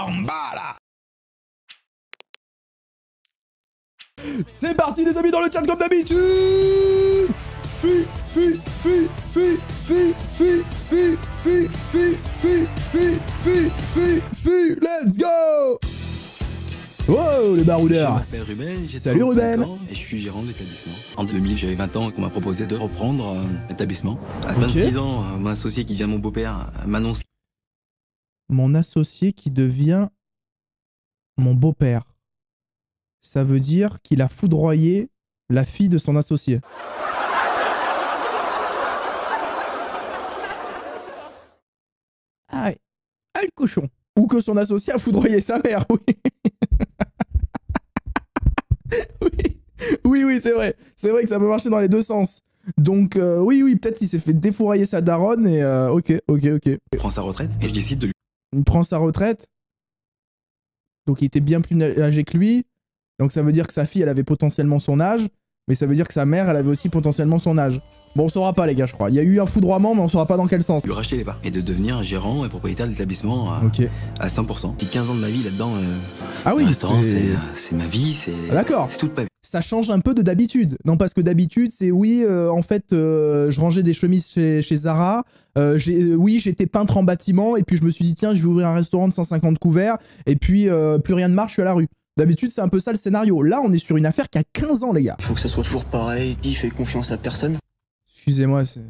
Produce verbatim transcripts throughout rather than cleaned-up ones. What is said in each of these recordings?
En bas, là. C'est parti, les amis, dans le chat, comme d'habitude. Fi, fi, fi, fi, fi, fi, fi, fi, fi, fi, fi, fi, fi, fi, let's go. Wow, les baroudeurs. Je m'appelle Ruben, j'ai Salut Ruben. ans et je suis gérant de l'établissement. En deux mille, j'avais vingt ans et qu'on m'a proposé de reprendre euh, l'établissement. À vingt-six ans, euh, mon associé qui devient mon beau-père euh, m'annonce... Mon associé qui devient mon beau-père. Ça veut dire qu'il a foudroyé la fille de son associé. Ah, ah le cochon. Ou que son associé a foudroyé sa mère, oui. oui, oui, oui c'est vrai. C'est vrai que ça peut marcher dans les deux sens. Donc, euh, oui, oui, peut-être il s'est fait défourailler sa daronne et... Euh, ok, ok, ok. Il prend sa retraite et je décide de lui... Il prend sa retraite. Donc il était bien plus âgé que lui. Donc ça veut dire que sa fille, elle avait potentiellement son âge. Mais ça veut dire que sa mère, elle avait aussi potentiellement son âge. Bon, on saura pas, les gars, je crois. Il y a eu un foudroiement, mais on saura pas dans quel sens. Lui racheter les parts et de devenir gérant et propriétaire de l'établissement à, okay. à cent pour cent. J'ai quinze ans de ma vie là-dedans. Euh, ah oui, c'est ma vie, c'est ah, toute ma vie. Ça change un peu de d'habitude. Non, parce que d'habitude, c'est oui, euh, en fait, euh, je rangeais des chemises chez, chez Zara. Euh, euh, oui, j'étais peintre en bâtiment. Et puis je me suis dit, tiens, je vais ouvrir un restaurant de cent cinquante couverts. Et puis, euh, plus rien ne marche, je suis à la rue. D'habitude, c'est un peu ça le scénario. Là, on est sur une affaire qui a quinze ans, les gars. Il faut que ça soit toujours pareil. Qui fait confiance à personne. Excusez-moi, c'est...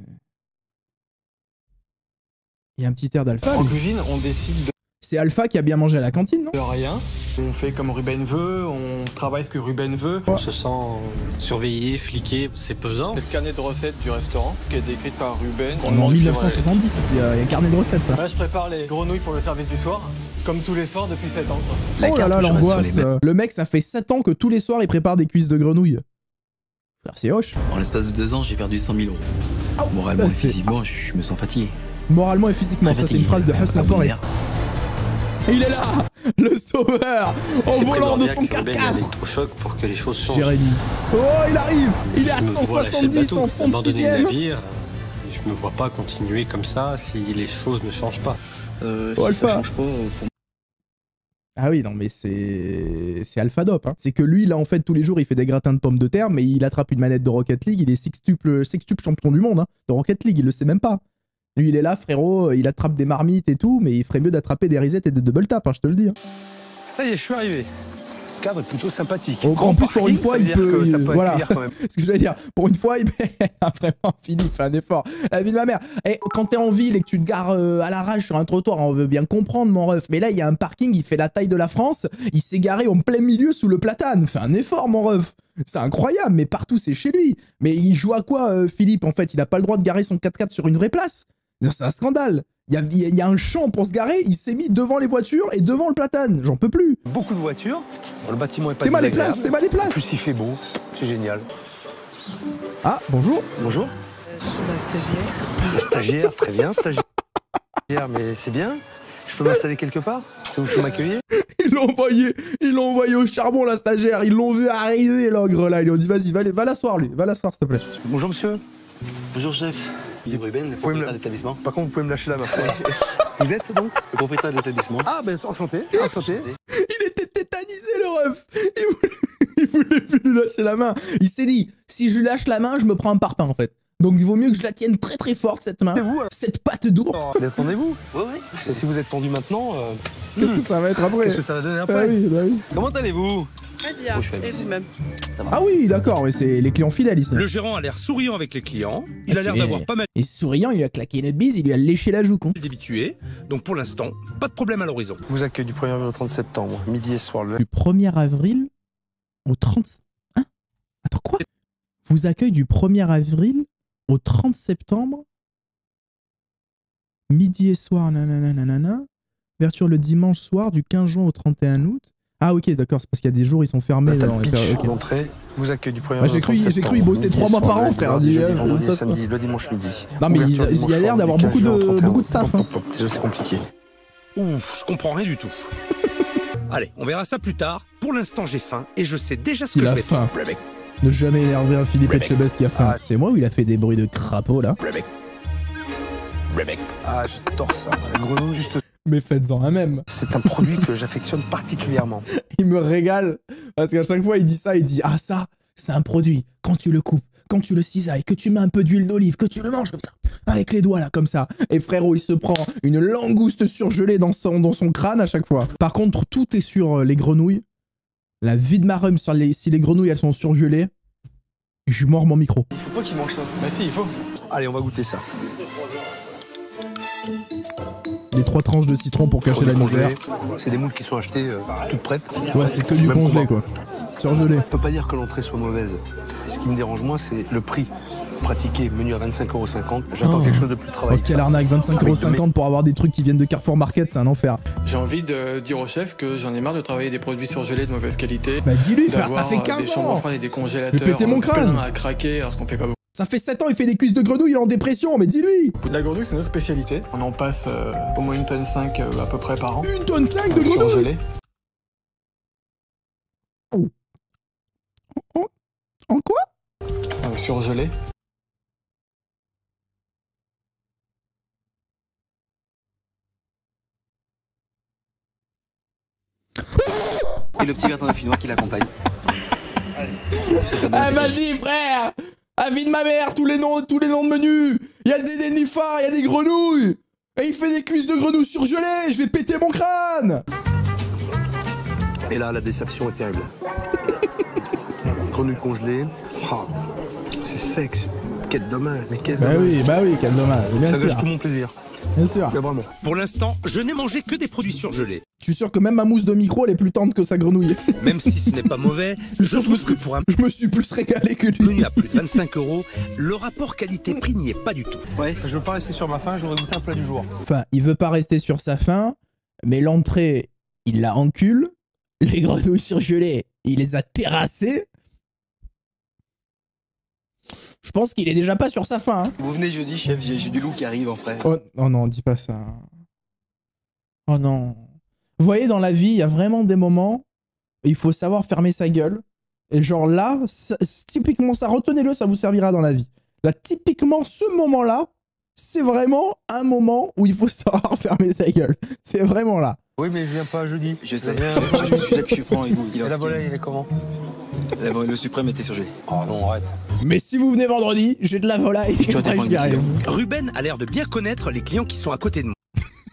Il y a un petit air d'Alpha. En cuisine, on décide de... C'est Alpha qui a bien mangé à la cantine, non? De rien. On fait comme Ruben veut, on travaille ce que Ruben veut. On se sent surveillé, fliqué, c'est pesant. C'est le carnet de recettes du restaurant qui a été écrit par Ruben. On est en mille neuf cent soixante-dix, il y a un carnet de recettes là. Là, je prépare les grenouilles pour le service du soir, comme tous les soirs depuis sept ans. Quoi. Oh là là, l'angoisse. Le mec, ça fait sept ans que tous les soirs, il prépare des cuisses de grenouilles. C'est hoche. En l'espace de deux ans, j'ai perdu cent mille euros. Oh, moralement et physiquement, je, je me sens fatigué. Moralement et physiquement, ça c'est une phrase de Hustle Enfoiré. Il est là, le sauveur, en volant de son quatre quatre. Au choc pour que les choses changent. Jérémy. Oh, il arrive, il est à cent soixante-dix en fond de sixième. Je me vois pas continuer comme ça si les choses ne changent pas. Euh, si ça change pas, pour... Ah oui, non mais c'est c'est Alpha Dope. Hein. C'est que lui, là, en fait, tous les jours, il fait des gratins de pommes de terre, mais il attrape une manette de Rocket League, il est sextuple, sextuple champion du monde hein, de Rocket League, il le sait même pas. Lui, il est là, frérot, il attrape des marmites et tout, mais il ferait mieux d'attraper des resettes et de double tap, hein, je te le dis. Hein. Ça y est, je suis arrivé. Le cadre est plutôt sympathique. Oh, en plus, pour une fois, il peut... Ça peut voilà, quand même. ce que je voulais dire. Pour une fois, il a vraiment fini, il fait un effort. La vie de ma mère. Et quand t'es en ville et que tu te gares euh, à l'arrache sur un trottoir, on veut bien comprendre, mon ref. Mais là, il y a un parking, il fait la taille de la France. Il s'est garé en plein milieu sous le platane. Fais un effort, mon ref. C'est incroyable, mais partout, c'est chez lui. Mais il joue à quoi, euh, Philippe? En fait, il a pas le droit de garer son quatre quatre sur une vraie place. C'est un scandale. Il y, a, il y a un champ pour se garer, il s'est mis devant les voitures et devant le platane. J'en peux plus. Beaucoup de voitures. Le bâtiment est pas T'es mal les places, t'es mal les places. En plus, il fait beau. C'est génial. Ah, bonjour. Bonjour. Je suis la stagiaire. La stagiaire, très bien, stagiaire. Mais c'est bien. Je peux m'installer quelque part? C'est où je peux m'accueillir? Ils l'ont envoyé, ils l'ont envoyé au charbon, la stagiaire. Ils l'ont vu arriver, l'ogre, là. Ils lui ont dit, vas-y, va, va l'asseoir, lui. Va l'asseoir, s'il te plaît. Bonjour, monsieur. Bonjour, chef. Il est Ruben, le propriétaire de l'établissement. Par contre, vous pouvez me lâcher la main. Vous êtes donc le propriétaire de l'établissement. Ah, ben enchanté, enchanté. Il était tétanisé, le ref. Il voulait, il voulait plus lui lâcher la main. Il s'est dit, si je lui lâche la main, je me prends un parpaing, en fait. Donc il vaut mieux que je la tienne très très forte, cette main. C'est vous, alors. Cette patte d'ours. Oh, détendez-vous. Oui, oui. Si vous êtes tendu maintenant... Euh... Qu'est-ce hmm. que ça va être après? Qu'est-ce que ça va donner après? Ah oui, bah oui. Comment allez-vous? Très bien, et vous-même? Ah oui, d'accord, mais c'est les clients fidèles ici. Le gérant a l'air souriant avec les clients, il a l'air d'avoir pas mal... Et souriant, il lui a claqué une bise, il lui a léché la joue, con. ...d'habitués, donc pour l'instant, pas de problème à l'horizon. Je vous accueille du premier avril au trente septembre, midi et soir. Le... Du premier avril au trente... Hein? Attends, quoi? Vous accueille du premier avril au trente septembre, midi et soir, nanana, nanana. Ouverture le dimanche soir du quinze juin au trente et un août. Ah ok, d'accord, c'est parce qu'il y a des jours ils sont fermés. Dans les périodes, okay. D'entrée, vous accueille du premier bah, j'ai cru, j'ai cru il bossait trois mois par an, frère. Vendredi, vendredi, samedi, le dimanche midi. Non mais il, il y a l'air d'avoir beaucoup de, beaucoup de staff. Hein. C'est compliqué. Ouf, je comprends rien du tout. Allez, on verra ça plus tard. Pour l'instant, j'ai faim et je sais déjà ce que il je a vais faim. faire. Ne jamais énerver un Philippe Etchebest qui a faim. Ah, c'est moi ou il a fait des bruits de crapaud là? Ah, je tords ça. La grenouille juste... Mais faites-en un même. C'est un produit que j'affectionne particulièrement. Il me régale parce qu'à chaque fois il dit ça, il dit ah ça, c'est un produit. Quand tu le coupes, quand tu le cisailles, que tu mets un peu d'huile d'olive, que tu le manges comme ça, avec les doigts là comme ça. Et frérot, il se prend une langouste surgelée dans son, dans son crâne à chaque fois. Par contre, tout est sur les grenouilles. La vie de ma rhum, sur les, si les grenouilles elles sont surgelées, je mords mon micro. Il faut pas qu'il mange ça. Bah si, il faut. Allez, on va goûter ça. Les trois tranches de citron pour cacher la misère. C'est des moules qui sont achetées euh, toutes prêtes. Ouais, c'est que du congelé quoi. Surgelé. On peut pas dire que l'entrée soit mauvaise. Ce qui me dérange moi, c'est le prix pratiqué. Menu à vingt-cinq euros cinquante. J'attends oh. quelque chose de plus travaillé. Oh, quelle arnaque, vingt-cinq euros cinquante pour avoir des trucs qui viennent de Carrefour Market, c'est un enfer. J'ai envie de dire au chef que j'en ai marre de travailler des produits surgelés de mauvaise qualité. Bah dis-lui frère, ça fait quinze ans. Des chambres froides et des congélateurs. Je vais péter mon crâne. À craquer alors qu'on fait pas beaucoup. Ça fait sept ans, il fait des cuisses de grenouille, il est en dépression, mais dis-lui. La grenouille, c'est notre spécialité. On en passe euh, au moins une tonne cinq euh, à peu près par an. Une tonne cinq de grenouille. Oh. En, en quoi euh, Surgelé. Et le petit gratin de finnois qui l'accompagne. Ah vas-y frère. Avis de ma mère, tous les noms, tous les noms de menus. Il y a des nénuphars, il y a des grenouilles. Et il fait des cuisses de grenouilles surgelées. Je vais péter mon crâne. Et là, la déception est terrible. Grenouilles congelées. Oh, c'est sec. Quel dommage. Mais quel bah dommage. oui, bah oui, quel dommage. Bien ça sûr. gâche tout mon plaisir. Bien sûr. Mais vraiment. Pour l'instant, je n'ai mangé que des produits surgelés. Je suis sûr que même ma mousse de micro, elle est plus tendre que sa grenouille. Même si ce n'est pas mauvais, je, je trouve que pour un je me suis plus régalé que lui. menu à plus de vingt-cinq euros, le rapport qualité-prix n'y est pas du tout. Ouais. Je veux pas rester sur ma faim, je voudrais goûter un plat du jour. Enfin, il veut pas rester sur sa faim, mais l'entrée, il la encule. Les grenouilles surgelées, il les a terrassées. Je pense qu'il est déjà pas sur sa faim. Hein. Vous venez jeudi, chef, j'ai du loup qui arrive en frère. Oh, oh non, dis pas ça. Oh non. Vous voyez, dans la vie, il y a vraiment des moments où il faut savoir fermer sa gueule. Et genre là, typiquement ça, retenez-le, ça vous servira dans la vie. Là, typiquement, ce moment-là, c'est vraiment un moment où il faut savoir fermer sa gueule. C'est vraiment là. Oui, mais je viens pas jeudi. Je sais, je suis là que je suis franc avec vous. Et la volaille, il est comment? Le suprême était surgelé. Oh non, arrête. Mais si vous venez vendredi, j'ai de la volaille. Ruben a l'air de bien connaître les clients qui sont à côté de moi.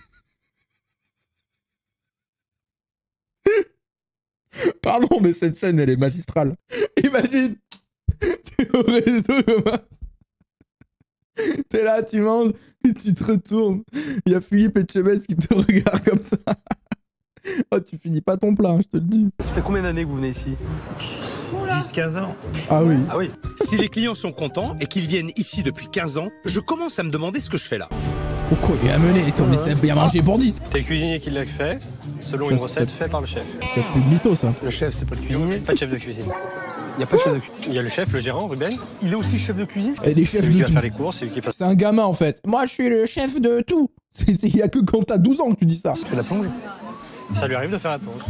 Pardon, mais cette scène, elle est magistrale. Imagine, t'es au resto, t'es là, tu manges, et tu te retournes. Il y a Philippe Etchebest qui te regarde comme ça. Oh, tu finis pas ton plat, hein, je te le dis. Ça fait combien d'années que vous venez ici? dix quinze ans. Ah oui. Ah oui. Si les clients sont contents et qu'ils viennent ici depuis quinze ans, je commence à me demander ce que je fais là. Pourquoi il est amené? Toi, mais c'est bien mangé pour dix. C'est le cuisinier qui l'a fait, selon ça, une recette faite par le chef. C'est plus de mytho, ça. Le chef, c'est pas le cuisinier, pas de chef de cuisine. Il n'y a pas de chef de cuisine. Il y a le chef, le gérant, Ruben. Il est aussi chef de cuisine. Et les chefs de tout. qui va faire les courses, c'est lui qui passe. C'est un gamin, en fait. Moi, je suis le chef de tout. Il y a que quand t'as douze ans que tu dis ça. Tu fais la plongée. Ça lui arrive de faire la plonge.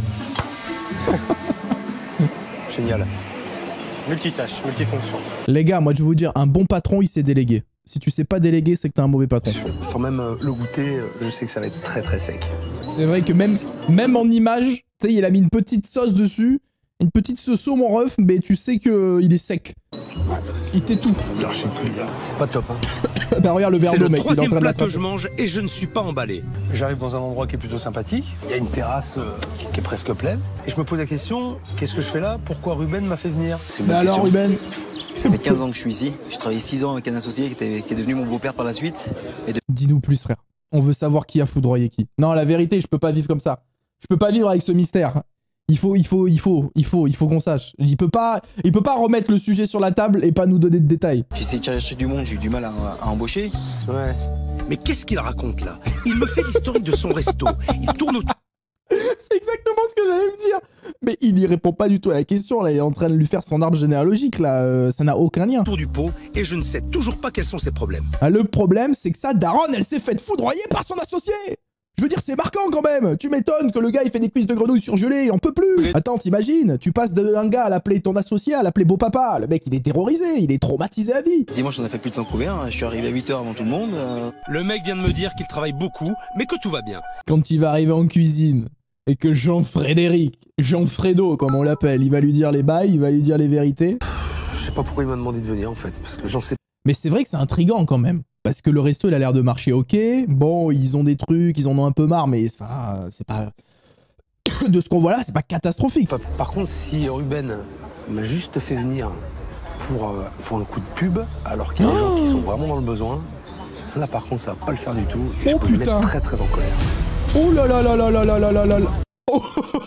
Génial. Multitâche, multifonction. Les gars, moi je vais vous dire, un bon patron il sait déléguer. Si tu sais pas déléguer, c'est que t'es un mauvais patron. Sans même euh, le goûter, euh, je sais que ça va être très très sec. C'est vrai que même, même en image, tu sais, il a mis une petite sauce dessus, une petite sauce mon ref, mais tu sais que euh, il est sec. Il t'étouffe. C'est pas top. Hein. Bah regarde le verre d'eau, mec. C'est le troisième plat que je mange et je ne suis pas emballé. J'arrive dans un endroit qui est plutôt sympathique. Il y a une terrasse euh, qui est presque pleine. Et je me pose la question, qu'est-ce que je fais là? Pourquoi Ruben m'a fait venir? Bah alors Ruben, ça fait quinze ans que je suis ici. J'ai travaillé six ans avec un associé qui, était, qui est devenu mon beau-père par la suite. Et de... Dis-nous plus, frère. On veut savoir qui a foudroyé qui. Non, la vérité, je peux pas vivre comme ça. Je peux pas vivre avec ce mystère. Il faut, il faut, il faut, il faut, il faut qu'on sache. Il peut pas, il peut pas remettre le sujet sur la table et pas nous donner de détails. J'ai essayé de chercher du monde, j'ai eu du mal à, à embaucher. Ouais. Mais qu'est-ce qu'il raconte là? Il me fait l'historique de son resto. Il tourne autour. C'est exactement ce que j'allais me dire. Mais il lui répond pas du tout à la question. Là, il est en train de lui faire son arbre généalogique. Là, euh, ça n'a aucun lien. Autour du pot et je ne sais toujours pas quels sont ses problèmes. Ah, le problème, c'est que ça, Daron, elle s'est faite foudroyer par son associé. Je veux dire, c'est marquant quand même. Tu m'étonnes que le gars, il fait des cuisses de grenouille surgelées, il en peut plus. Attends, t'imagines, tu passes d'un gars à l'appeler ton associé, à l'appeler beau papa. Le mec, il est terrorisé, il est traumatisé à vie. Dimanche, on a fait plus de cent couverts. Je suis arrivé à huit heures avant tout le monde. Euh... Le mec vient de me dire qu'il travaille beaucoup, mais que tout va bien. Quand il va arriver en cuisine et que Jean-Frédéric, Jean-Fredo, comme on l'appelle, il va lui dire les bails, il va lui dire les vérités. Je sais pas pourquoi il m'a demandé de venir en fait, parce que j'en sais. Mais c'est vrai que c'est intriguant quand même. Parce que le resto, il a l'air de marcher ok. Bon, ils ont des trucs, ils en ont un peu marre, mais enfin, c'est pas... de ce qu'on voit là, c'est pas catastrophique. Par contre, si Ruben m'a juste fait venir pour, euh, pour un coup de pub, alors qu'il y a des gens qui sont vraiment dans le besoin, là par contre, ça va pas le faire du tout. Et oh je peux putain. me mettre très très en colère. Oh là là là là là là là là là là. Oh.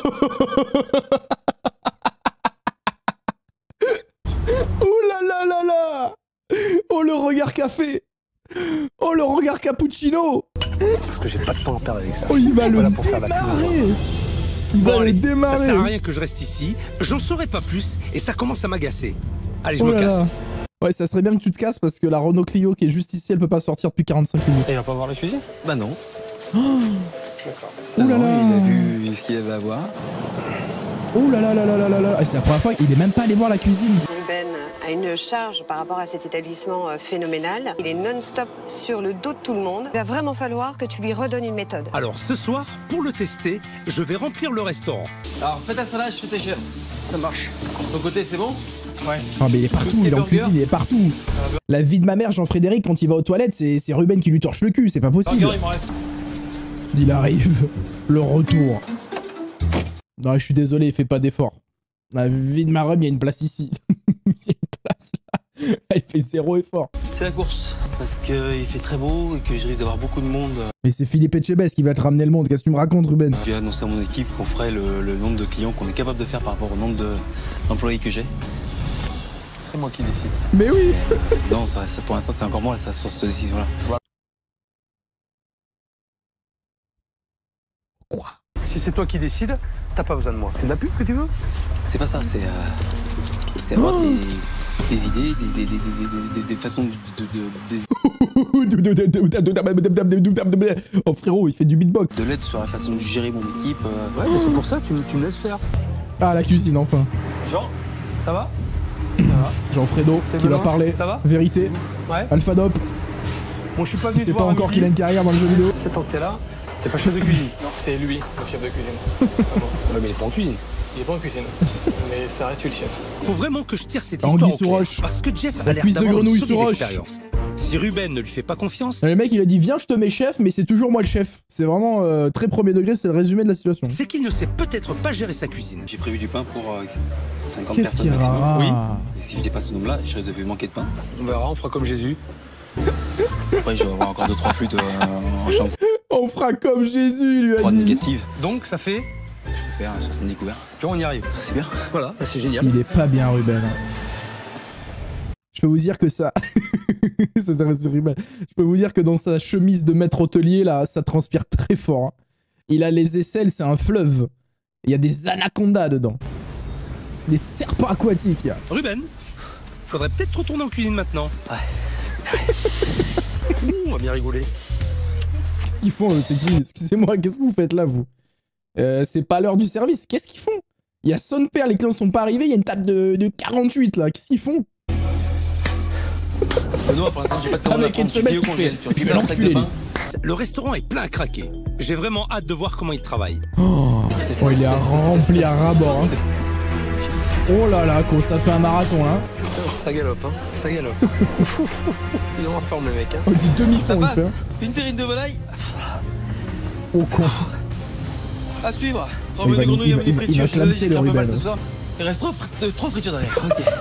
Oh là là là là. Oh le regard café. Oh le regard cappuccino. Parce que j'ai pas de temps à perdre avec ça. Oh il va le voilà pour démarrer. Bon, Il va allez, le démarrer. ça sert à rien que je reste ici, j'en saurai pas plus et ça commence à m'agacer. Allez, je oh me là casse. là. Ouais, ça serait bien que tu te casses parce que la Renault Clio qui est juste ici, elle peut pas sortir depuis quarante-cinq minutes. Et il va pas voir la cuisine? Bah non. Oh, oh là là. Il a vu ce qu'il avait à voir. Oh là là là là là là là. C'est la première fois qu'il est même pas allé voir la cuisine. Ruben a une charge par rapport à cet établissement phénoménal. Il est non-stop sur le dos de tout le monde. Il va vraiment falloir que tu lui redonnes une méthode. Alors ce soir, pour le tester, je vais remplir le restaurant. Alors fais ta salade, je fais tes chefs. Ça marche. De ton côté, c'est bon? Ouais. Ah mais il est partout, il est en cuisine, il est partout. La vie de ma mère, Jean-Frédéric, quand il va aux toilettes, c'est Ruben qui lui torche le cul, c'est pas possible. Il arrive, le retour. Non, je suis désolé, il fait pas d'effort. La vie de ma rhum, il y a une place ici. Il y a une place là. Il fait zéro effort. C'est la course. Parce qu'il fait très beau et que je risque d'avoir beaucoup de monde. Mais c'est Philippe Etchebest qui va te ramener le monde. Qu'est-ce que tu me racontes, Ruben? J'ai annoncé à mon équipe qu'on ferait le, le nombre de clients qu'on est capable de faire par rapport au nombre d'employés que j'ai. C'est moi qui décide. Mais oui. Non, ça, ça, pour l'instant, c'est encore moi ça, sur cette décision-là. Quoi? Si c'est toi qui décides, t'as pas besoin de moi. C'est de la pub que tu veux? C'est pas ça, c'est euh, c'est avoir oh. des, des idées, des, des, des, des, des, des façons de... de, de... Oh frérot, il fait du beatbox. De l'aide sur la façon de gérer mon équipe. Euh... Ouais, mais c'est pour ça que tu, tu me laisses faire. Ah, la cuisine, enfin. Jean, ça va? Ça va. Jean-Fredo, qui va parler. Ça va? Vérité. Ouais. Alpha Dop. Bon, je suis pas venu Il te sait pas encore qu'il a une carrière dans le jeu vidéo. C'est tant que t'es là, t'es pas chef de cuisine. Non, c'est lui, le chef de cuisine. Ah bon. Ouais, mais il est pas en cuisine. Il est pas en cuisine. Mais ça reste lui le chef. Faut vraiment que je tire cette Anguille histoire au clair, sous roche. parce que Jeff La a l'air cuisse de d'avoir une grenouille solide sous roche. expérience. Si Ruben ne lui fait pas confiance, Le mec, il a dit viens, je te mets chef, mais c'est toujours moi le chef. C'est vraiment euh, très premier degré, c'est le résumé de la situation. c'est qu'il ne sait peut-être pas gérer sa cuisine. J'ai prévu du pain pour euh, cinquante Qu'est-ce personnes qu'il maximum. rara? Oui. Et si je dépasse ce nombre-là, je risque de manquer de pain. On verra, on fera comme Jésus. Après, je vais avoir encore deux trois flûtes euh, en chambre. On fera comme Jésus, il lui a Trois dit. négatives. Donc, ça fait... Je peux faire soixante-dix couverts. Tu vois, on y arrive. Ah, c'est bien. Voilà, c'est génial. Il est pas bien, Ruben. Je peux vous dire que ça... C'est Ruben. Je peux vous dire que dans sa chemise de maître hôtelier, là, ça transpire très fort. Hein. Il a les aisselles, c'est un fleuve. Il y a des anacondas dedans. Des serpents aquatiques. Ruben, faudrait peut-être retourner en cuisine maintenant. Ouais. Ouh, on va bien rigoler. Qu'est-ce qu'ils font, eux? C'est qui? Excusez-moi, qu'est-ce que vous faites là, vous? euh, C'est pas l'heure du service. Qu'est-ce qu'ils font? Il y a son père, les clients sont pas arrivés, il y a une table de, de quarante-huit là. Qu'est-ce qu'ils font? Non, pour l'instant, j'ai pas de commande à Avec prendre. Tu Etchebest, fais au il congèle. fait, Tu je récupères vais un sac l'enculer, de lui. pain. Le restaurant est plein à craquer. J'ai vraiment hâte de voir comment il travaille. Oh, oh il est rempli à ras-bord. Hein. Oh là là, quoi, ça fait un marathon là. Putain, ça galope, hein. Ça galope. Il est en forme, le mec, hein. Oh, du demi-fond, il passe. fait. Hein. Une terrine de volaille. Oh con. À suivre. Trois Il va menus nous- grenouilles, il un va- menu il va- il va friture. Je suis clamser, désolé, le j'ai pas mal Ruben. ce soir. Il reste trois, fri- trois fritures derrière. Ok.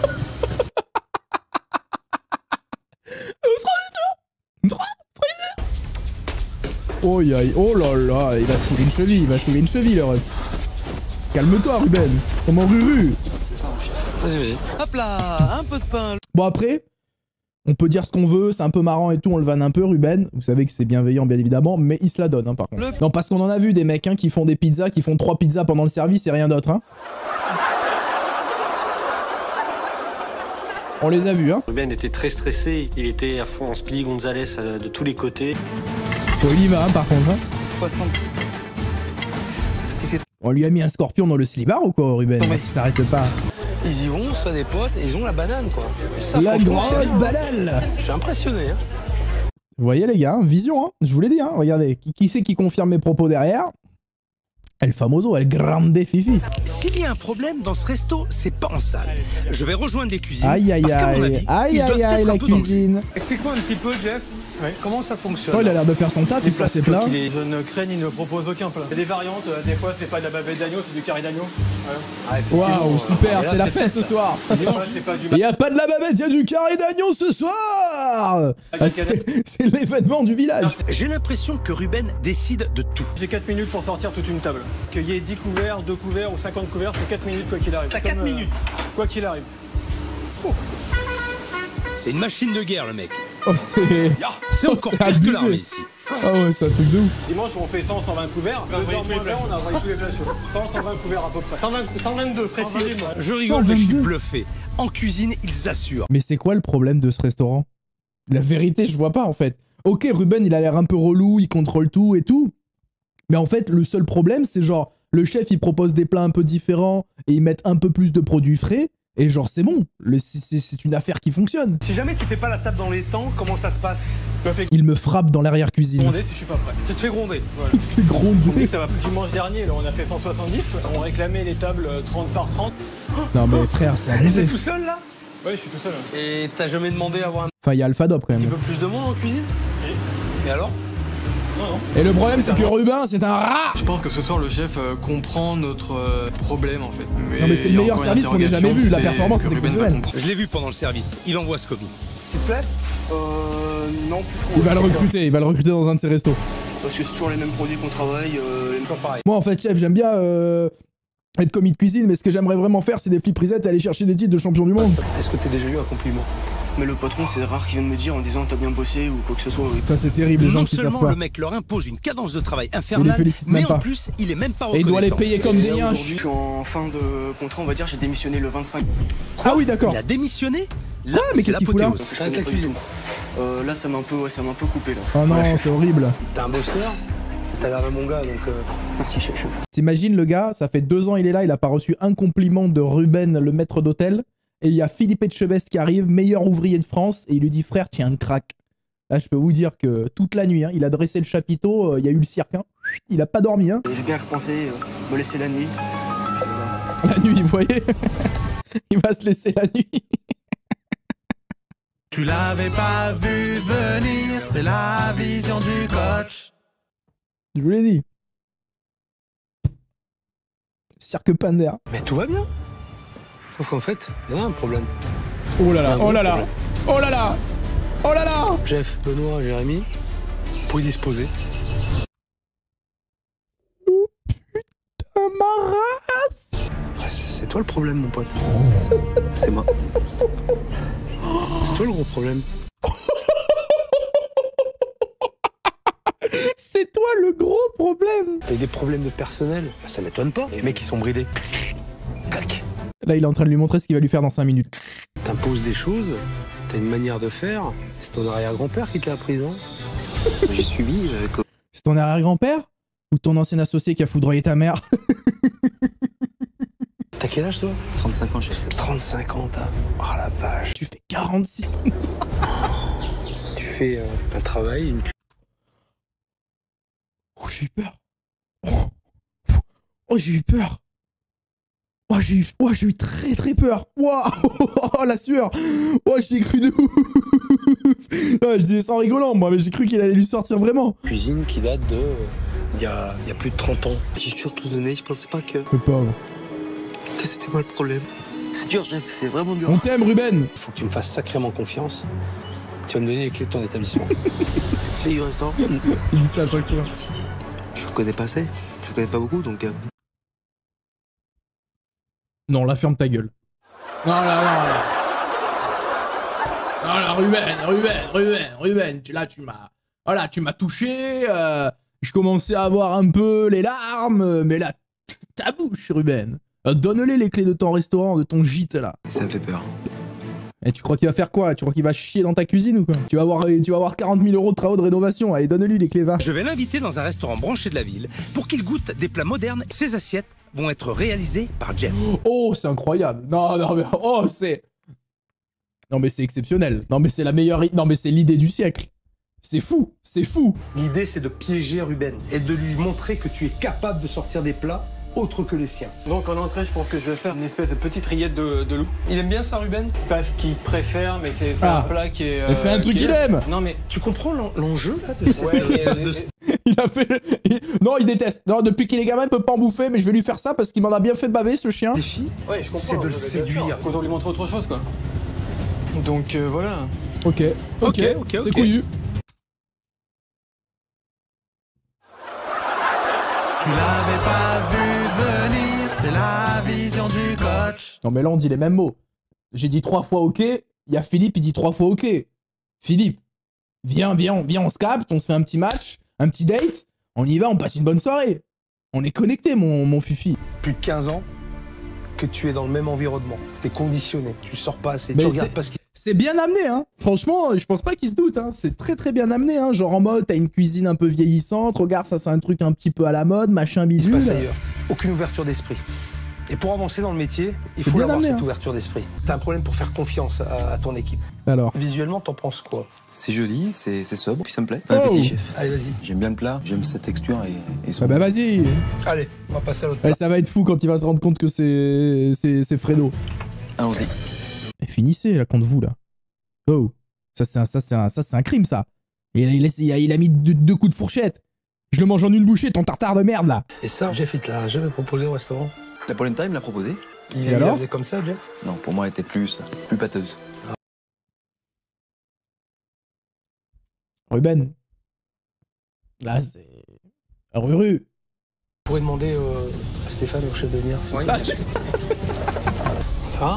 Oh, aïe, oh là là, il va se soulever une cheville, il va se soulever une cheville, le ref. Calme-toi, Ruben. Comment Ruru? Vas-y, vas-y. Hop là, un peu de pain. Bon, après, on peut dire ce qu'on veut, c'est un peu marrant et tout, on le vanne un peu, Ruben. Vous savez que c'est bienveillant, bien évidemment, mais il se la donne, hein, par contre. Le... Non, parce qu'on en a vu des mecs hein, qui font des pizzas, qui font trois pizzas pendant le service et rien d'autre, hein. On les a vus, hein. Ruben était très stressé, il était à fond en Speedy Gonzalez euh, de tous les côtés. Toi, il y va, hein, par contre, hein. soixante. On lui a mis un scorpion dans le slibard ou quoi, Ruben? Il s'arrête pas. Ils y vont, ça des potes, et ils ont la banane, quoi. Ça, la grosse banane. Je suis impressionné, hein. Vous voyez les gars, vision, hein, je vous l'ai dit, hein. Regardez, qui, qui c'est qui confirme mes propos derrière? El famoso, el grande fifi. S'il y a un problème dans ce resto, c'est pas en salle. Je vais rejoindre les cuisines. Aïe aïe parce qu'à mon aïe, avis, aïe ils aïe doivent aïe, être la un peu dans le cuisine. Explique-moi un petit peu, Jeff, ouais, comment ça fonctionne. Oh, il a l'air de faire son taf, il sort ses plats. Les jeunes craignent, ils ne proposent aucun plat. Il y a des variantes, euh, des fois c'est pas de la babette d'agneau, c'est du carré d'agneau. Waouh, super, c'est la fête ce soir. Il n'y a pas de la babette, il y a du carré d'agneau ce soir. Ah, c'est l'événement du village. J'ai l'impression que Ruben décide de tout. J'ai quatre minutes pour sortir toute une table. Qu'il y ait dix couverts, deux couverts ou cinquante couverts, c'est quatre minutes quoi qu'il arrive. T'as quatre minutes euh, Quoi qu'il arrive. Oh. C'est une machine de guerre, le mec. Oh, c'est... C'est oh, encore pire que l'armée ici. Ah ouais, c'est un truc de ouf. Dimanche, on fait cent, cent vingt couverts. Deux heures moins l'heure, on a envoyé tous les plats chauds. cent, cent vingt couverts à peu près. cent vingt, cent vingt-deux, précisément. Je rigole, mais je suis bluffé. En cuisine, ils assurent. Mais c'est quoi le problème de ce restaurant? La vérité, je vois pas, en fait. Ok, Ruben, il a l'air un peu relou, il contrôle tout et tout. Mais en fait, le seul problème, c'est genre, le chef, il propose des plats un peu différents et ils mettent un peu plus de produits frais. Et genre, c'est bon, c'est une affaire qui fonctionne. Si jamais tu fais pas la table dans les temps, comment ça se passe? Il me frappe dans l'arrière-cuisine. Gronder si je suis pas prêt. Tu te fais gronder. Voilà. Tu te fais gronder. Ça va. Dimanche dernier, là, on a fait cent soixante-dix. On réclamait les tables trente par trente. Non mais frère, c'est abusé. T'es tout seul là? Ouais, je suis tout seul. Hein. Et t'as jamais demandé à avoir un Enfin, il y a Alpha Dop quand même. petit peu plus de monde en cuisine? Si. Et alors? Non, non. Et le problème, c'est que Ruben, c'est un rat. Je pense que ce soir, le chef euh, comprend notre euh, problème en fait. Mais non mais c'est le meilleur service qu'on ait jamais vu. La performance est exceptionnelle. Je l'ai vu pendant le service. Il envoie Scobie. Tu te plais? Euh... Non, plus trop. Il va le recruter, il va le recruter dans un de ses restos. Parce que c'est toujours les mêmes produits qu'on travaille, euh, toujours pareil. Moi en fait, chef, j'aime bien euh, être commis de cuisine, mais ce que j'aimerais vraiment faire, c'est des flip resets et aller chercher des titres de champion du monde. Est-ce que t'as déjà eu un compliment? Mais le patron, c'est rare qu'il vienne me dire en disant t'as bien bossé ou quoi que ce soit. Oui. Ça c'est terrible, les gens non qui savent seulement pas. le mec leur impose une cadence de travail Il les infernale, félicite mais même pas. en plus, il est même pas Et il reconnaissant. doit les payer comme des Là, yinches. aujourd'hui, je suis en fin de contrat, on va dire, j'ai démissionné le vingt-cinq. Ah oui, d'accord. Il a démissionné? Là, Quoi? Mais qu'est-ce qu'il fout là? Avec la cuisine. Euh, là, ça m'a un peu, ouais, ça m'a un peu coupé là. Oh non, Ouais. c'est horrible. T'es un bosseur? T'as l'air d'un bon gars, donc... Euh... Merci chef. T'imagines le gars, ça fait deux ans il est là, il a pas reçu un compliment de Ruben, le maître d'hôtel. Et il y a Philippe Etchebest qui arrive, meilleur ouvrier de France, et il lui dit frère, tiens un crack. Là, je peux vous dire que toute la nuit, hein, il a dressé le chapiteau, euh, il y a eu le cirque, hein, il a pas dormi. Hein. J'ai bien repensé, euh, me laisser la nuit. La nuit, vous voyez. Il va se laisser la nuit. Tu l'avais pas vu venir, c'est la vision du coach. Je vous l'ai dit. Cirque Pander. Mais tout va bien. Sauf qu'en fait, il y en a un problème. Oh là là, oh là là, oh là là, oh là là. Jeff, Benoît, Jérémy, pour y disposer. Oh putain, ma race. C'est toi le problème, mon pote. C'est moi. C'est toi le gros problème. C'est toi le gros problème. T'as eu des problèmes de personnel? Ça m'étonne pas. Les mecs, ils sont bridés. Clac. Là, il est en train de lui montrer ce qu'il va lui faire dans cinq minutes. T'imposes des choses, t'as une manière de faire. C'est ton arrière-grand-père qui te l'a appris, non? J'ai suivi. Euh, C'est ton arrière-grand-père? Ou ton ancien associé qui a foudroyé ta mère? T'as quel âge, toi? trente-cinq ans, chef. trente-cinq ans, t'as... Oh la vache. Tu fais quarante-six. Tu fais euh, un travail, une... Oh, j'ai eu peur. Oh, oh j'ai eu peur. Oh, j'ai eu... Oh, j'ai eu très très peur. Wow. Oh, la sueur. Oh, j'ai cru de ouf. Ouais, je disais ça en rigolant, moi, mais j'ai cru qu'il allait lui sortir vraiment. Cuisine qui date de... Il y a, il y a plus de trente ans. J'ai toujours tout donné, je pensais pas que... Le pauvre. Que c'était moi le problème. C'est dur, chef, c'est vraiment dur. On t'aime, Ruben. Il faut que tu me fasses sacrément confiance. Tu vas me donner les clés de ton établissement. Les du restaurant. Il dit ça à chaque fois. Je connais pas assez. Je connais pas beaucoup, donc... Euh... Non, là, ferme ta gueule. Non, là, non, là. Non, là, Ruben, Ruben, Ruben, Ruben, tu, là, tu m'as... Voilà, tu m'as touché, euh, je commençais à avoir un peu les larmes, mais là, ta bouche, Ruben. Euh, Donne-les les clés de ton restaurant, de ton gîte, là. Ça me fait peur. Et tu crois qu'il va faire quoi? Tu crois qu'il va chier dans ta cuisine ou quoi? Tu vas avoir, tu vas avoir quarante mille euros de travaux de rénovation. Allez, donne-lui les clés, va. Je vais l'inviter dans un restaurant branché de la ville pour qu'il goûte des plats modernes. Ses assiettes vont être réalisées par Jeff. Oh, c'est incroyable. Non, non, mais... Oh, c'est... Non, mais c'est exceptionnel. Non, mais c'est la meilleure... Non, mais c'est l'idée du siècle. C'est fou, c'est fou. L'idée, c'est de piéger Ruben et de lui montrer que tu es capable de sortir des plats autres que les siens. Donc en entrée, je pense que je vais faire une espèce de petite rillette de, de loup. Il aime bien ça, Ruben? Pas ce qu'il préfère, mais c'est Ah. un plat qui est... Il fait un truc qu'il aime. Non mais... Tu comprends l'en- l'enjeu là de cette- Ouais, de- mais- de- Il a fait... il- Non, il déteste. Non, depuis qu'il est gamin, il peut pas en bouffer, mais je vais lui faire ça parce qu'il m'en a bien fait baver, ce chien. défi, Ouais, je comprends. c'est de le bien sûr. séduire. Quand on lui montre autre chose, quoi. Donc euh, voilà. Ok, ok, Ok, ok, c'est ok. couillu. Tu l'avais pas vu venir, c'est la vision du coach. Non, mais là, on dit les mêmes mots. J'ai dit trois fois ok, il y a Philippe, il dit trois fois ok. Philippe, viens, viens, viens, on se capte, on se fait un petit match, un petit date, on y va, on passe une bonne soirée. On est connecté, mon, mon fifi. Plus de quinze ans que tu es dans le même environnement. Tu es conditionné, tu sors pas assez, Mais tu regardes c'est- pas ce qui... C'est bien amené, hein. Franchement, je pense pas qu'il se doute, hein. C'est très très bien amené, hein. Genre en mode, t'as une cuisine un peu vieillissante, regarde, ça c'est un truc un petit peu à la mode, machin se bidule. passe ailleurs. Aucune ouverture d'esprit. Et pour avancer dans le métier, il C'est faut bien avoir amené, cette hein. ouverture d'esprit. T'as un problème pour faire confiance à, à ton équipe. Alors. Visuellement, t'en penses quoi? C'est joli, c'est c'est sobre, puis ça me plaît. Un Oh. petit chef. Allez, vas-y. J'aime bien le plat, j'aime sa texture et, et son... Ah bah vas-y. Allez, on va passer à l'autre. Eh, ça va être fou quand il va se rendre compte que c'est c'est c'est Fredo. Allons-y. Et finissez là contre vous là. Oh, ça c'est un ça c'est un ça c'est un crime ça. Et il a, il a, il a- il a mis deux, deux coups de fourchette. Je le mange en une bouchée, ton tartare de merde là. Et ça, Jeff, il te l'a jamais proposé au restaurant? La polenta, il me l'a proposé. Il, Et il la alors faisait comme ça, Jeff? Non, pour moi, elle était plus, plus pâteuse. Ruben. Là c'est Ruru. Vous pourrez demander euh, à Stéphane, au chef de venir. si vous Ah, voulez. c'est- Ça va?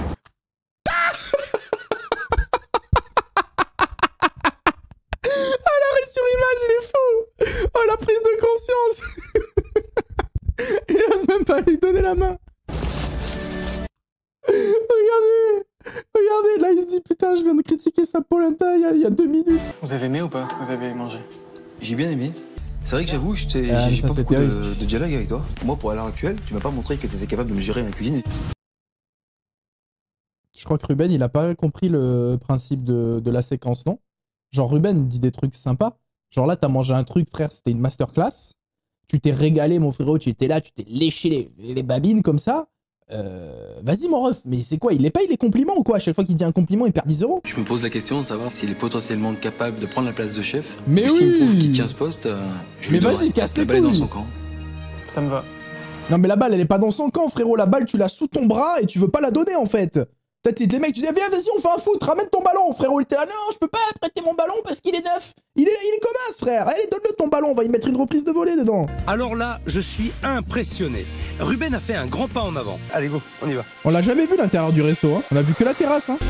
Ah, l'arrêt sur image, il est fou. Oh, la prise de conscience. Il ose même pas lui donner la main. Regardez. Regardez, là, il se dit, putain, je viens de critiquer sa polenta il y a, il y a deux minutes. Vous avez aimé ou pas ce que vous avez mangé? J'ai bien aimé. C'est vrai que j'avoue, je t'ai- Ah, mais j'ai ça, pas c'est beaucoup de, terrible. de dialogue avec toi. Moi, pour à l'heure actuelle, tu m'as pas montré que tu étais capable de me gérer ma cuisine. Je crois que Ruben, il a pas compris le principe de, de la séquence, non? Genre, Ruben dit des trucs sympas. Genre là, t'as mangé un truc, frère, c'était une masterclass. Tu t'es régalé, mon frérot, tu étais là, tu t'es léché les, les babines comme ça. Euh, Vas-y, mon ref, mais c'est quoi? Il les paye les compliments ou quoi? À chaque fois qu'il dit un compliment, il perd dix euros. Je me pose la question de savoir s'il est potentiellement capable de prendre la place de chef. Mais Ou s'il me prouve oui. qu'il tient ce poste, euh, je Mais lui vas-y, donnerai. casse les La balle est dans couilles. son camp. Ça me va. Non, mais la balle, elle est pas dans son camp, frérot. La balle, tu l'as sous ton bras et tu veux pas la donner, en fait. T'as les mecs, tu dis, viens, vas-y, on fait un foot, ramène ton ballon, frérot. Il était là, non, je peux pas prêter mon ballon parce qu'il est neuf. Il est, il est comme as, frère. Allez, donne-le ton ballon, on va y mettre une reprise de volée dedans. Alors là, je suis impressionné. Ruben a fait un grand pas en avant. Allez, go, on y va. On l'a jamais vu l'intérieur du resto, hein. On a vu que la terrasse, hein.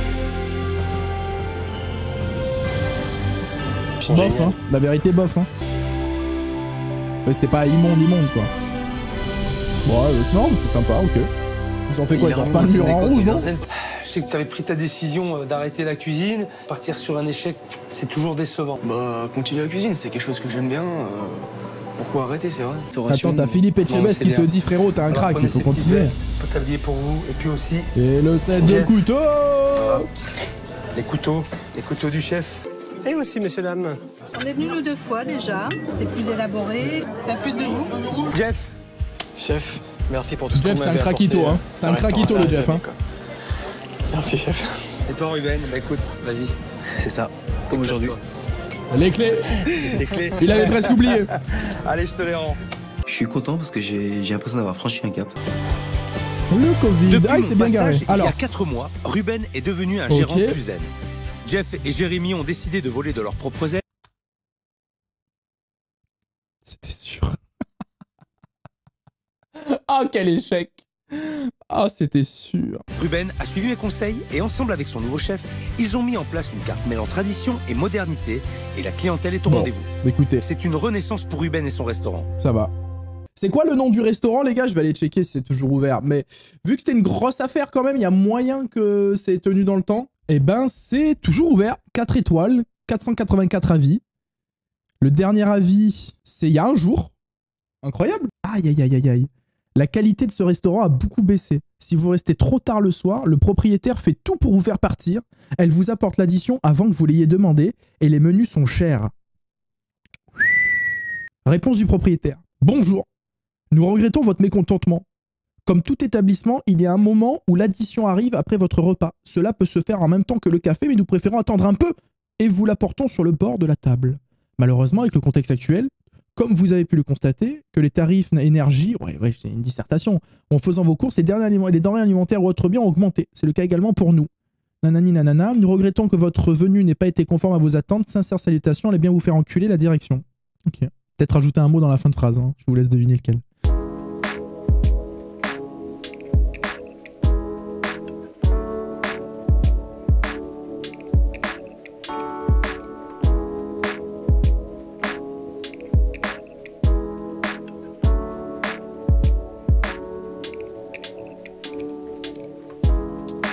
Bof, hein. La vérité, bof, hein. Ouais, c'était pas immonde, immonde, quoi. Bon, ouais, c'est normal, c'est sympa, ok. Ils ont fait quoi? Ils ont repeint le mur en rouge, non? Je sais que tu avais pris ta décision euh, d'arrêter la cuisine. Partir sur un échec, c'est toujours décevant. Bah, continuer la cuisine, c'est quelque chose que j'aime bien. euh, Pourquoi arrêter, c'est vrai? Attends, t'as Philippe Etchebest qui te dit, frérot, t'es un Alors, crack, prenez il faut ces petites continuer. vestes, un peu tablier pour vous. Et puis aussi, Et le set de Jeff. couteaux. les couteaux, les couteaux du chef. Et aussi, messieurs, dames. On est venu nous deux fois déjà. C'est plus élaboré. Ça a plus de goût. Jeff. Chef, merci pour tout ce que Jeff, vous c'est un m'avez craquito, apporté. hein. C'est un Ça reste craquito, en le bas, Jeff, hein. quoi. Merci, chef. Et toi, Ruben, bah écoute, vas-y. C'est ça, comme aujourd'hui. Les clés. Les clés. Il avait presque oublié. Allez, je te les rends. Je suis content parce que j'ai j'ai l'impression d'avoir franchi un cap. Le Covid. Depuis Ah, il mon s'est bien garé. passage, il y Alors, a quatre mois, Ruben est devenu un Ok. gérant plus zen. Jeff et Jérémy ont décidé de voler de leurs propres ailes. c'était sûr. Ah, quel échec. Ah, c'était sûr. Ruben a suivi mes conseils et ensemble avec son nouveau chef, ils ont mis en place une carte mêlant tradition et modernité et la clientèle est au Bon. rendez-vous. Écoutez, C'est une renaissance pour Ruben et son restaurant. ça va. C'est quoi le nom du restaurant, les gars? Je vais aller checker si c'est toujours ouvert. Mais vu que c'était une grosse affaire quand même, il y a moyen que c'est tenu dans le temps. Eh ben, c'est toujours ouvert. quatre étoiles, quatre cent quatre-vingt-quatre avis. Le dernier avis, c'est il y a un jour. Incroyable. Aïe, aïe, aïe, aïe, aïe. La qualité de ce restaurant a beaucoup baissé. Si vous restez trop tard le soir, le propriétaire fait tout pour vous faire partir. Elle vous apporte l'addition avant que vous l'ayez demandé et les menus sont chers. Réponse du propriétaire. Bonjour. Nous regrettons votre mécontentement. Comme tout établissement, il y a un moment où l'addition arrive après votre repas. Cela peut se faire en même temps que le café, mais nous préférons attendre un peu et vous l'apportons sur le bord de la table. Malheureusement, avec le contexte actuel, comme vous avez pu le constater, que les tarifs énergie, ouais, ouais, c'est une dissertation, en faisant vos courses, les, les denrées alimentaires ou autres biens ont augmenté. C'est le cas également pour nous. Nanani nanana, nous regrettons que votre venue n'ait pas été conforme à vos attentes. Sincères salutations, allez bien vous faire enculer la direction. Ok. Peut-être ajouter un mot dans la fin de phrase, hein. Je vous laisse deviner lequel.